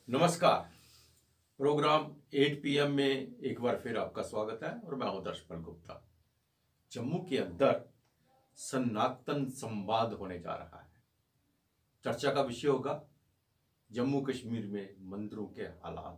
नमस्कार। Programme 8 PM में एक बार फिर आपका स्वागत है और मैं हूं दर्शपल गुप्ता। जम्मू के अंदर सनातन संवाद होने जा रहा है। चर्चा का विषय होगा जम्मू कश्मीर में मंदिरों के हालात।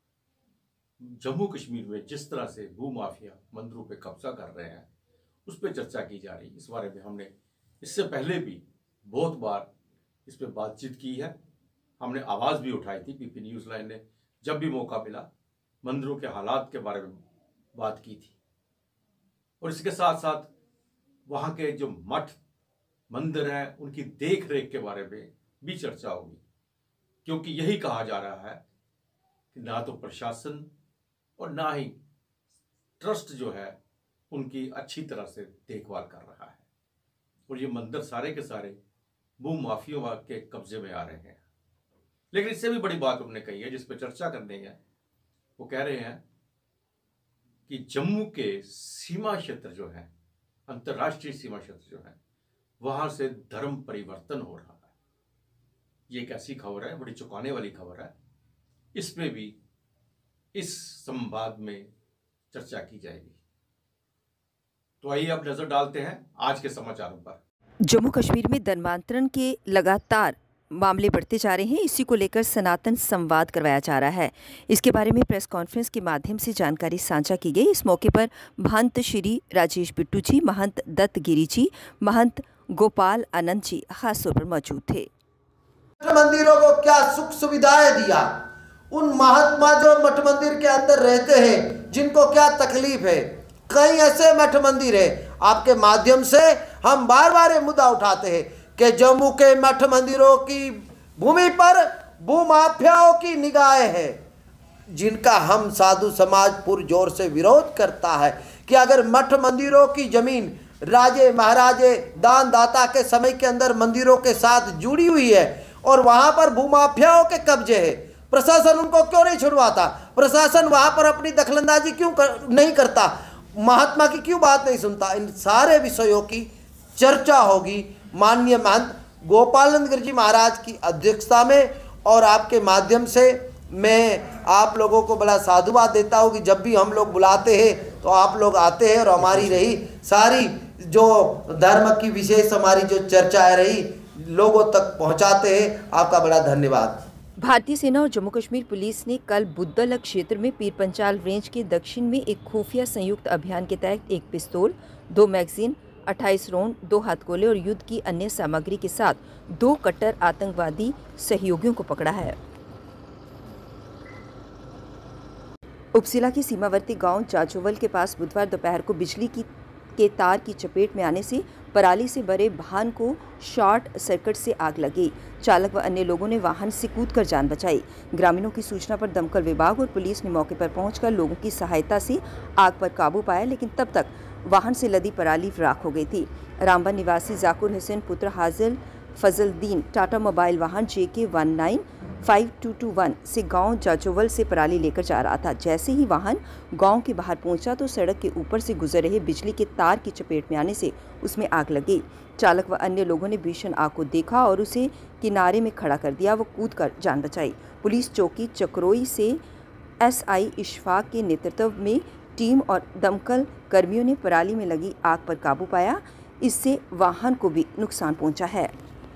जम्मू कश्मीर में जिस तरह से भूमाफिया मंदिरों पे कब्जा कर रहे हैं उस पर चर्चा की जा रही है। इस बारे में हमने इससे पहले भी बहुत बार इस पर बातचीत की है। हमने आवाज़ भी उठाई थी। पीपी न्यूज़ लाइन ने जब भी मौका मिला मंदिरों के हालात के बारे में बात की थी और इसके साथ साथ वहाँ के जो मठ मंदिर हैं उनकी देख रेख के बारे में भी चर्चा होगी, क्योंकि यही कहा जा रहा है कि ना तो प्रशासन और ना ही ट्रस्ट जो है उनकी अच्छी तरह से देखभाल कर रहा है और ये मंदिर सारे के सारे भूमाफियों के कब्जे में आ रहे हैं। लेकिन इससे भी बड़ी बात उन्होंने कही है जिस पर चर्चा करनी है। वो कह रहे हैं कि जम्मू के सीमा क्षेत्र जो है, अंतर्राष्ट्रीय सीमा क्षेत्र जो है, वहां से धर्म परिवर्तन हो रहा है। ये एक ऐसी खबर है, बड़ी चौंकाने वाली खबर है। इस पे भी इस संवाद में चर्चा की जाएगी। तो आइए अब नजर डालते हैं आज के समाचारों पर। जम्मू कश्मीर में धर्मांतरण के लगातार मामले बढ़ते जा रहे हैं। इसी को लेकर सनातन संवाद करवाया जा रहा है। इसके बारे में प्रेस कॉन्फ्रेंस के माध्यम से जानकारी साझा की गई। इस मौके पर महंत श्री राजेश बिट्टू जी, महंत दत्त गिरी जी, महंत गोपाल आनंद जी खास तौर पर मौजूद थे। मंदिरों को क्या सुख सुविधाएं दिया, उन महात्मा जो मठ मंदिर के अंदर रहते हैं जिनको क्या तकलीफ है। कई ऐसे मठ मंदिर है, आपके माध्यम से हम बार बार ये मुद्दा उठाते हैं कि जम्मू के मठ मंदिरों की भूमि पर भूमाफियाओं की निगाहें है, जिनका हम साधु समाज पुरजोर से विरोध करता है कि अगर मठ मंदिरों की जमीन राजे महाराजे दान दाता के समय के अंदर मंदिरों के साथ जुड़ी हुई है और वहां पर भूमाफियाओं के कब्जे है, प्रशासन उनको क्यों नहीं छुड़वाता? प्रशासन वहां पर अपनी दखलंदाजी क्यों नहीं करता? महात्मा की क्यों बात नहीं सुनता? इन सारे विषयों की चर्चा होगी माननीय महंत गोपालनंद गिरी जी महाराज की अध्यक्षता में। और आपके माध्यम से मैं आप लोगों को बड़ा साधुवाद देता हूँ कि जब भी हम लोग बुलाते हैं तो आप लोग आते हैं और हमारी रही सारी जो धर्म की विशेष हमारी जो चर्चाएं रही लोगों तक पहुँचाते हैं। आपका बड़ा धन्यवाद। भारतीय सेना और जम्मू कश्मीर पुलिस ने कल बुद्दलक क्षेत्र में पीर पंचाल रेंज के दक्षिण में एक खुफिया संयुक्त अभियान के तहत एक पिस्तौल, 2 मैगजीन, 28 राउंड, 2 हथगोले और युद्ध की अन्य सामग्री के साथ 2 कट्टर आतंकवादी सहयोगियों को पकड़ा है। उपजिला के सीमावर्ती गांव जाजोवल के पास बुधवार दोपहर को बिजली के तार की चपेट में आने से पराली से भरे वाहन को शॉर्ट सर्किट से आग लगी। चालक व अन्य लोगों ने वाहन से कूदकर जान बचाई। ग्रामीणों की सूचना पर दमकल विभाग और पुलिस ने मौके पर पहुंचकर लोगों की सहायता से आग पर काबू पाया, लेकिन तब तक वाहन से लदी पराली राख हो गई थी। रामबन निवासी जाकुर हुसैन पुत्र हाजिल फजलदीन टाटा मोबाइल वाहन JK 195221 से गांव जाजोवल से पराली लेकर जा रहा था। जैसे ही वाहन गांव के बाहर पहुंचा तो सड़क के ऊपर से गुजर रहे बिजली के तार की चपेट में आने से उसमें आग लग गई। चालक व अन्य लोगों ने भीषण आग को देखा और उसे किनारे में खड़ा कर दिया। वो कूदकर जान बचाई। पुलिस चौकी चक्रोई से SI इशफाक के नेतृत्व में टीम और दमकल कर्मियों ने पराली में लगी आग पर काबू पाया। इससे वाहन को भी नुकसान पहुंचा है।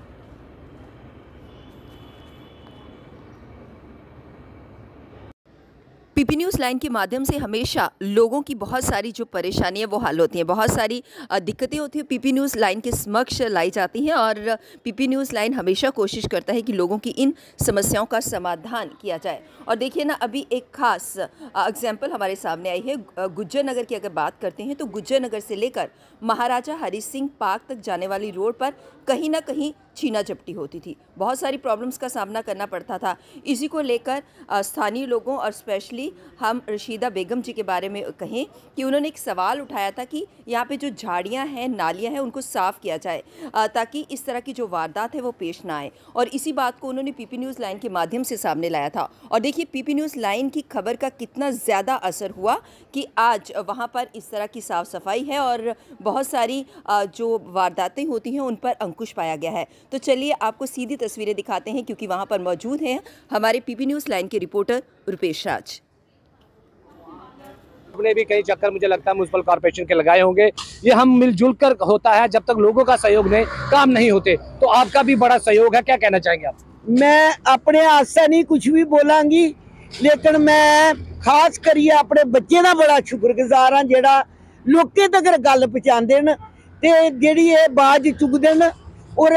पीपी न्यूज़ लाइन के माध्यम से हमेशा लोगों की बहुत सारी जो परेशानियां वो हल होती हैं, बहुत सारी दिक्कतें होती हैं, पीपी न्यूज़ लाइन के समक्ष लाई जाती हैं और पीपी न्यूज़ लाइन हमेशा कोशिश करता है कि लोगों की इन समस्याओं का समाधान किया जाए। और देखिए ना, अभी एक खास एग्जाम्पल हमारे सामने आई है। गुज्जर नगर की अगर बात करते हैं तो गुज्जर नगर से लेकर महाराजा हरि सिंह पार्क तक जाने वाली रोड पर कहीं ना कहीं छीना झपटी होती थी। बहुत सारी प्रॉब्लम्स का सामना करना पड़ता था। इसी को लेकर स्थानीय लोगों और स्पेशली हम रशीदा बेगम जी के बारे में कहें कि उन्होंने एक सवाल उठाया था कि यहाँ पे जो झाड़ियाँ हैं, नालियाँ हैं, उनको साफ़ किया जाए ताकि इस तरह की जो वारदात है वो पेश ना आए। और इसी बात को उन्होंने पीपी न्यूज़ लाइन के माध्यम से सामने लाया था। और देखिए पीपी न्यूज़ लाइन की खबर का कितना ज़्यादा असर हुआ कि आज वहाँ पर इस तरह की साफ़ सफाई है और बहुत सारी जो वारदातें होती हैं उन पर अंकुश पाया गया है। तो चलिए आपको सीधी तस्वीरें दिखाते हैं, क्योंकि वहां पर मौजूद हैं हमारे पीपी न्यूज़ लाइन के रिपोर्टर रुपेश राज। अपने भी कई चक्कर मुझे लगता है म्युनिसिपल कॉर्पोरेशन के लगाए होंगे। ये हम मिलजुल कर होता है, जब तक लोगों का सहयोग नहीं काम नहीं होते। तो आपका भी बड़ा सहयोग है, क्या कहना चाहेंगे आप? मैं अपने आस्ते नहीं कुछ भी बोलांगी, लेकिन मैं खास करिए अपने बच्चे का बड़ा शुक्रगुजार हाँ जेड़ा लोकें तक गल पहुँचाते हैं ते जेड़ी ये बाज चुकते हैं और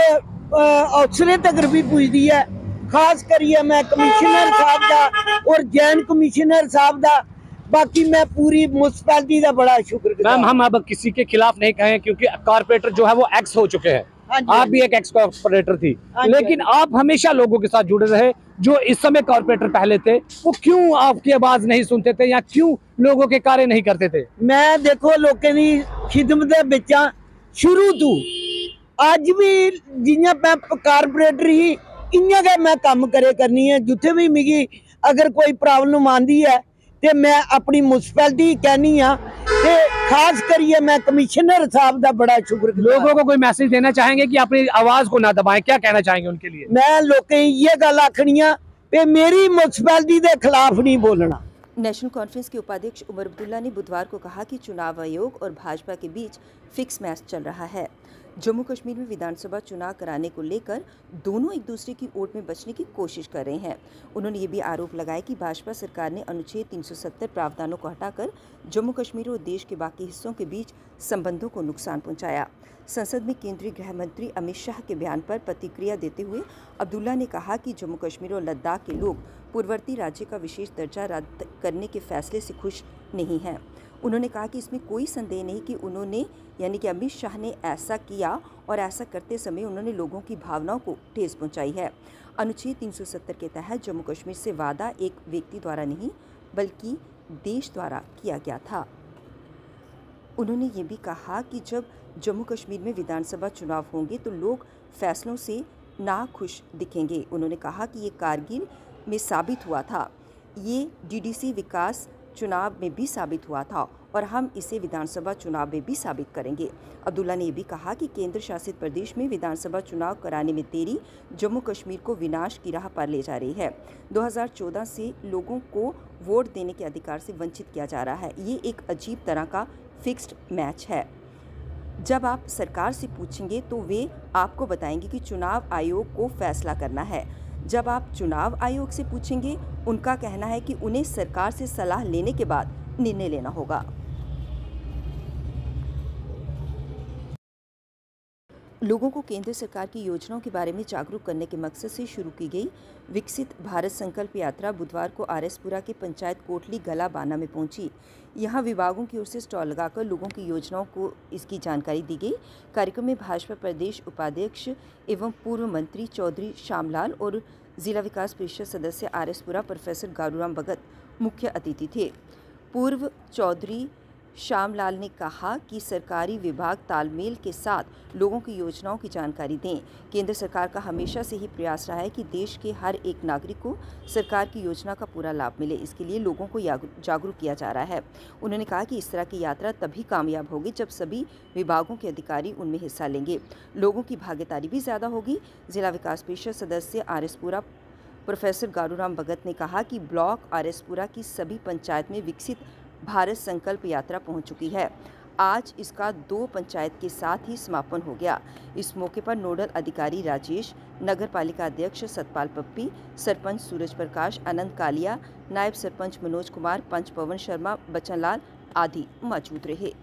अफसरें तक भी पुजदी है। खास करिए मैं कमिश्नर साहब का और जैन कमिश्नर साहब का, बाकी मैं पूरी म्युनिसिपैलिटी का बड़ा शुक्रगुजार। मैम, हम अब किसी के खिलाफ नहीं कहें, क्योंकि कॉर्पोरेटर जो है वो एक्स हो चुके हैं। आप भी एक एक्स कॉर्पोरेटर थी, लेकिन आप हमेशा लोगों के साथ जुड़े रहे। जो इस समय कॉर्पोरेटर पहले थे, वो क्यों आपकी आवाज नहीं सुनते थे या क्यों लोगों के कार्य नहीं करते थे? मैं देखो लोगों की खिदमत विच शुरू तो अज भी जियां मैं कारपोरेटर ही इयां गै मैं काम करे करनी है। जिथे भी मिगी अगर कोई प्रॉब्लम आंदी है तो मैं अपनी म्युनिसिपैलिटी कहनी हाँ। ते खास करिए मैं कमिश्नर साहब का बड़ा शुक्रगुजार। लोगों को कोई मैसेज देना चाहेंगे कि अपनी आवाज को ना दबाएं, क्या कहना चाहेंगे उनके लिए? मैं लोगों ये गल आखनी है कि मेरी म्युनिसिपैलिटी के खिलाफ नहीं बोलना। नेशनल कॉन्फ्रेंस के उपाध्यक्ष उमर अब्दुल्ला ने बुधवार को कहा कि चुनाव आयोग और भाजपा के बीच फिक्स मैच चल रहा है। जम्मू कश्मीर में विधानसभा चुनाव कराने को लेकर दोनों एक दूसरे की ओट में बचने की कोशिश कर रहे हैं। उन्होंने ये भी आरोप लगाया कि भाजपा सरकार ने अनुच्छेद 370 प्रावधानों को हटाकर जम्मू कश्मीर और देश के बाकी हिस्सों के बीच संबंधों को नुकसान पहुंचाया। संसद में केंद्रीय गृह मंत्री अमित शाह के बयान पर प्रतिक्रिया देते हुए अब्दुल्ला ने कहा कि जम्मू कश्मीर और लद्दाख के लोग पूर्ववर्ती राज्य का विशेष दर्जा रद्द करने के फैसले से खुश नहीं हैं। उन्होंने कहा कि इसमें कोई संदेह नहीं कि उन्होंने यानी कि अमित शाह ने ऐसा किया और ऐसा करते समय उन्होंने लोगों की भावनाओं को ठेस पहुंचाई है। अनुच्छेद 370 के तहत जम्मू कश्मीर से वादा एक व्यक्ति द्वारा नहीं बल्कि देश द्वारा किया गया था। उन्होंने ये भी कहा कि जब जम्मू कश्मीर में विधानसभा चुनाव होंगे तो लोग फैसलों से नाखुश दिखेंगे। उन्होंने कहा कि ये कारगिल में साबित हुआ था, ये डीडीसी विकास चुनाव में भी साबित हुआ था और हम इसे विधानसभा चुनाव में भी साबित करेंगे। अब्दुल्ला ने यह भी कहा कि केंद्र शासित प्रदेश में विधानसभा चुनाव कराने में देरी जम्मू कश्मीर को विनाश की राह पर ले जा रही है। 2014 से लोगों को वोट देने के अधिकार से वंचित किया जा रहा है। ये एक अजीब तरह का फिक्स्ड मैच है। जब आप सरकार से पूछेंगे तो वे आपको बताएंगे कि चुनाव आयोग को फैसला करना है। जब आप चुनाव आयोग से पूछेंगे, उनका कहना है कि उन्हें सरकार से सलाह लेने के बाद निर्णय लेना होगा। लोगों को केंद्र सरकार की योजनाओं के बारे में जागरूक करने के मकसद से शुरू की गई विकसित भारत संकल्प यात्रा बुधवार को आरएसपुरा के पंचायत कोटली गला बाना में पहुंची। यहां विभागों की ओर से स्टॉल लगाकर लोगों की योजनाओं को इसकी जानकारी दी गई। कार्यक्रम में भाजपा प्रदेश उपाध्यक्ष एवं पूर्व मंत्री चौधरी श्यामलाल और जिला विकास परिषद सदस्य आरएसपुरा प्रोफेसर गारूराम भगत मुख्य अतिथि थे। पूर्व चौधरी श्यामलाल ने कहा कि सरकारी विभाग तालमेल के साथ लोगों की योजनाओं की जानकारी दें। केंद्र सरकार का हमेशा से ही प्रयास रहा है कि देश के हर एक नागरिक को सरकार की योजना का पूरा लाभ मिले। इसके लिए लोगों को जागरूक किया जा रहा है। उन्होंने कहा कि इस तरह की यात्रा तभी कामयाब होगी जब सभी विभागों के अधिकारी उनमें हिस्सा लेंगे, लोगों की भागीदारी भी ज़्यादा होगी। जिला विकास परिषद सदस्य आरएसपुरा प्रोफेसर गारूराम भगत ने कहा कि ब्लॉक आरएसपुरा की सभी पंचायत में विकसित भारत संकल्प यात्रा पहुंच चुकी है। आज इसका 2 पंचायत के साथ ही समापन हो गया। इस मौके पर नोडल अधिकारी राजेश, नगर पालिका अध्यक्ष सतपाल पप्पी, सरपंच सूरज प्रकाश, आनंद कालिया, नायब सरपंच मनोज कुमार, पंच पवन शर्मा, बच्चन लाल आदि मौजूद रहे।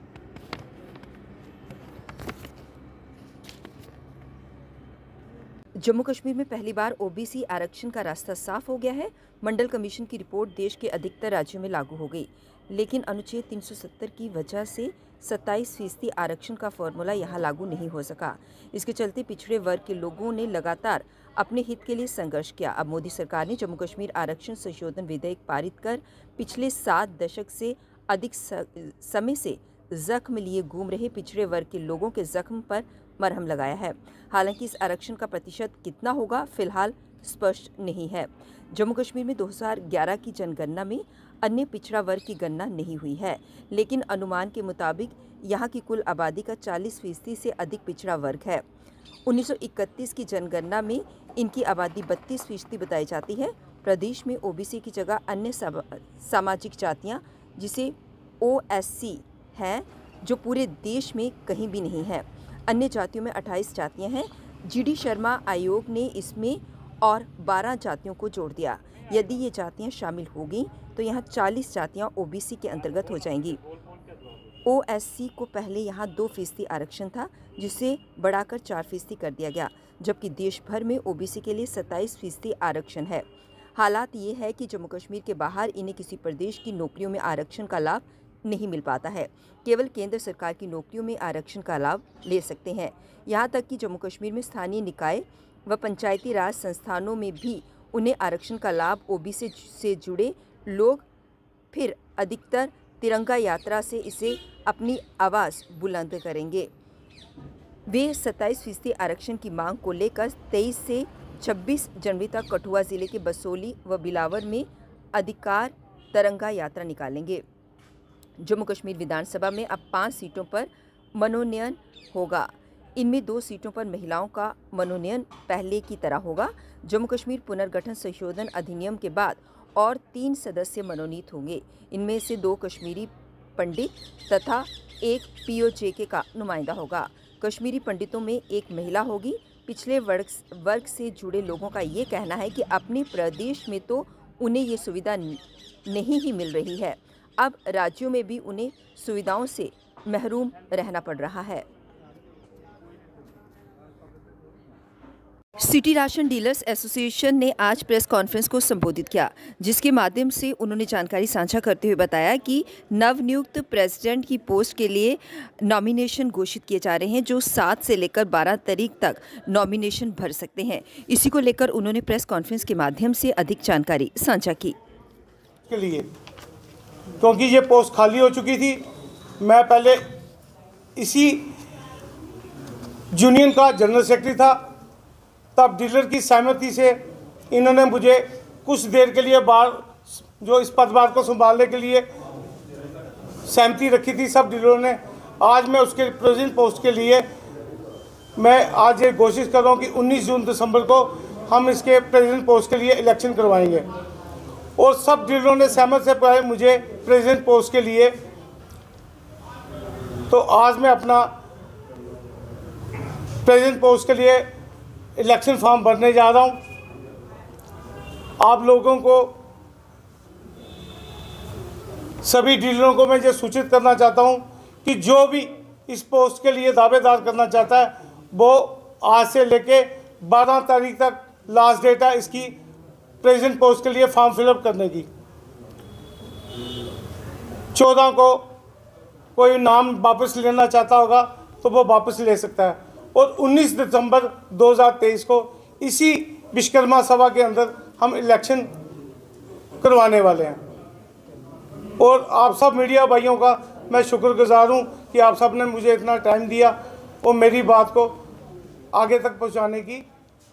जम्मू कश्मीर में पहली बार ओबीसी आरक्षण का रास्ता साफ हो गया है। मंडल कमीशन की रिपोर्ट देश के अधिकतर राज्यों में लागू हो गई, लेकिन अनुच्छेद 370 की वजह से 27% आरक्षण का फॉर्मूला यहां लागू नहीं हो सका। इसके चलते पिछड़े वर्ग के लोगों ने लगातार अपने हित के लिए संघर्ष किया। अब मोदी सरकार ने जम्मू कश्मीर आरक्षण संशोधन विधेयक पारित कर पिछले 7 दशक से अधिक समय से जख्म लिए घूम रहे पिछड़े वर्ग के लोगों के जख्म पर मरहम लगाया है। हालांकि इस आरक्षण का प्रतिशत कितना होगा फिलहाल स्पष्ट नहीं है। जम्मू कश्मीर में 2011 की जनगणना में अन्य पिछड़ा वर्ग की गणना नहीं हुई है, लेकिन अनुमान के मुताबिक यहाँ की कुल आबादी का 40% से अधिक पिछड़ा वर्ग है। 1931 की जनगणना में इनकी आबादी 32% बताई जाती है। प्रदेश में ओबीसी की जगह अन्य सामाजिक जातियाँ, जिसे ओएससी हैं, जो पूरे देश में कहीं भी नहीं है। अन्य जातियों में 28 जातियाँ हैं। जीडी शर्मा आयोग ने इसमें और 12 जातियों को जोड़ दिया। यदि ये जातियाँ शामिल होगी तो यहाँ 40 जातियाँ ओबीसी के अंतर्गत हो जाएंगी। ओएससी को पहले यहाँ 2% आरक्षण था, जिसे बढ़ाकर 4% कर दिया गया, जबकि देश भर में ओबीसी के लिए 27% आरक्षण है। हालात ये है कि जम्मू कश्मीर के बाहर इन्हें किसी प्रदेश की नौकरियों में आरक्षण का लाभ नहीं मिल पाता है। केवल केंद्र सरकार की नौकरियों में आरक्षण का लाभ ले सकते हैं। यहाँ तक कि जम्मू कश्मीर में स्थानीय निकाय व पंचायती राज संस्थानों में भी उन्हें आरक्षण का लाभ ओबीसी से जुड़े लोग फिर अधिकतर तिरंगा यात्रा से इसे अपनी आवाज़ बुलंद करेंगे। वे 27% आरक्षण की मांग को लेकर 23 से 26 जनवरी तक कठुआ जिले के बसोली व बिलावर में अधिकार तिरंगा यात्रा निकालेंगे। जम्मू कश्मीर विधानसभा में अब 5 सीटों पर मनोनयन होगा। इनमें 2 सीटों पर महिलाओं का मनोनयन पहले की तरह होगा। जम्मू कश्मीर पुनर्गठन संशोधन अधिनियम के बाद और 3 सदस्य मनोनीत होंगे। इनमें से 2 कश्मीरी पंडित तथा 1 पीओजेके का नुमाइंदा होगा। कश्मीरी पंडितों में 1 महिला होगी। पिछले वर्ग से जुड़े लोगों का ये कहना है कि अपने प्रदेश में तो उन्हें ये सुविधा नहीं ही मिल रही है, अब राज्यों में भी उन्हें सुविधाओं से महरूम रहना पड़ रहा है। सिटी राशन डीलर्स एसोसिएशन ने आज प्रेस कॉन्फ्रेंस को संबोधित किया, जिसके माध्यम से उन्होंने जानकारी साझा करते हुए बताया कि नवनियुक्त प्रेसिडेंट की पोस्ट के लिए नॉमिनेशन घोषित किए जा रहे हैं, जो 7 से लेकर 12 तारीख तक नॉमिनेशन भर सकते हैं। इसी को लेकर उन्होंने प्रेस कॉन्फ्रेंस के माध्यम से अधिक जानकारी साझा की। के लिए क्योंकि ये पोस्ट खाली हो चुकी थी, मैं पहले इसी यूनियन का जनरल सेक्रेटरी था, तब डीलर की सहमति से इन्होंने मुझे कुछ देर के लिए जो इस पदभार को संभालने के लिए सहमति रखी थी सब डीलरों ने। आज मैं उसके प्रेसिडेंट पोस्ट के लिए मैं आज ये कोशिश कर रहा हूँ कि 19 जून दिसंबर को हम इसके प्रेसिडेंट पोस्ट के लिए इलेक्शन करवाएंगे और सब डीलरों ने सहमत से पाए मुझे प्रेसिडेंट पोस्ट के लिए। तो आज मैं अपना प्रेसिडेंट पोस्ट के लिए इलेक्शन फॉर्म भरने जा रहा हूं। आप लोगों को, सभी डीलरों को मैं ये सूचित करना चाहता हूं कि जो भी इस पोस्ट के लिए दावेदार करना चाहता है वो आज से लेके 12 तारीख तक लास्ट डेट है इसकी प्रेसिडेंट पोस्ट के लिए फॉर्म फिलअप करने की। 14 को कोई नाम वापस लेना चाहता होगा तो वो वापस ले सकता है और 19 दिसंबर 2023 को इसी विश्वकर्मा सभा के अंदर हम इलेक्शन करवाने वाले हैं। और आप सब मीडिया भाइयों का मैं शुक्रगुजार हूं कि आप सब ने मुझे इतना टाइम दिया और मेरी बात को आगे तक पहुंचाने की।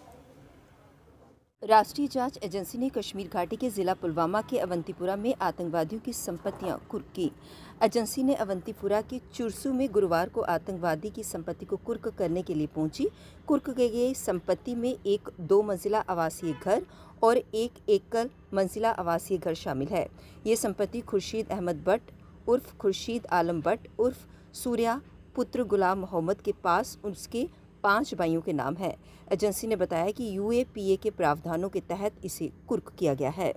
राष्ट्रीय जांच एजेंसी ने कश्मीर घाटी के जिला पुलवामा के अवंतीपुरा में आतंकवादियों की संपत्तियां कुर्क की। एजेंसी ने अवंतीपुरा के चुरसू में गुरुवार को आतंकवादी की संपत्ति को कुर्क करने के लिए पहुंची। कुर्क की गई संपत्ति में एक 2 मंजिला आवासीय घर और एक एकल मंजिला आवासीय घर शामिल है। ये संपत्ति खुर्शीद अहमद भट्ट उर्फ खुर्शीद आलम भट्ट उर्फ सूर्या पुत्र गुलाम मोहम्मद के पास उसके 5 भाइयों के नाम है। एजेंसी ने बताया कि यूएपीए के प्रावधानों के तहत इसे कुर्क किया गया है।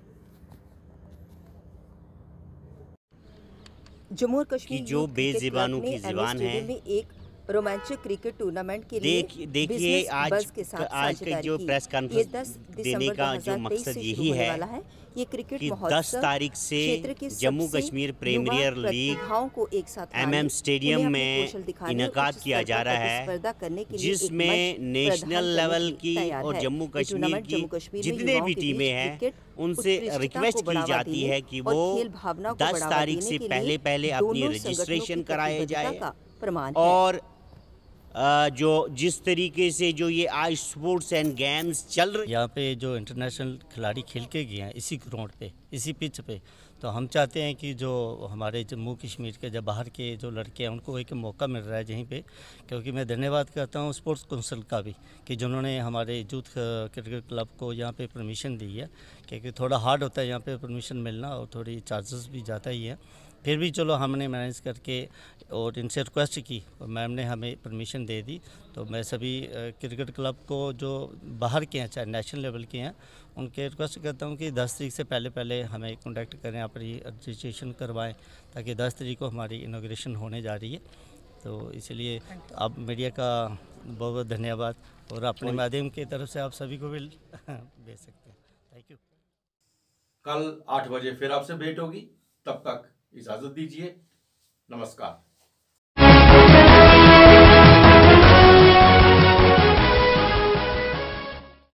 जम्मू और कश्मीर जो बेज़ुबानों की ज़ुबान है में एक रोमांचक क्रिकेट टूर्नामेंट के लिए देखिए आज के जो प्रेस कॉन्फ्रेंस देने का जो मकसद यही है ये क्रिकेट कि 10 तारीख से Jammu Kashmir premier league MM stadium में इनेकाद किया जा रहा है, जिसमें नेशनल लेवल की और जम्मू कश्मीर की जितने भी टीमें हैं उनसे रिक्वेस्ट की जाती है कि वो 10 तारीख से पहले अपनी रजिस्ट्रेशन कराए जाए और जो जिस तरीके से जो ये आज स्पोर्ट्स एंड गेम्स चल रहे, यहाँ पे जो इंटरनेशनल खिलाड़ी खेल के गए हैं इसी ग्राउंड पे, इसी पिच पे, तो हम चाहते हैं कि जो हमारे जम्मू कश्मीर के जो बाहर के जो लड़के हैं उनको एक मौका मिल रहा है यहीं पे, क्योंकि मैं धन्यवाद करता हूँ स्पोर्ट्स काउंसिल का भी कि जिन्होंने हमारे यूथ क्रिकेट क्लब को यहाँ पे परमिशन दी है, क्योंकि थोड़ा हार्ड होता है यहाँ पे परमिशन मिलना और थोड़ी चार्जेस भी जाता ही है। फिर भी चलो हमने मैनेज करके और इनसे रिक्वेस्ट की और मैम ने हमें परमिशन दे दी। तो मैं सभी क्रिकेट क्लब को जो बाहर के हैं चाहे नेशनल लेवल के हैं उनके रिक्वेस्ट करता हूं कि 10 तारीख से पहले हमें कांटेक्ट करें, अपनी रजिस्ट्रेशन करवाएं, ताकि 10 तारीख को हमारी इनॉग्रेशन होने जा रही है। तो इसलिए आप मीडिया का बहुत बहुत धन्यवाद और अपने माध्यम की तरफ से आप सभी को भी भेज सकते हैं। Thank you. कल 8 बजे फिर आपसे भेंट होगी, तब तक इजाज़त दीजिए। नमस्कार।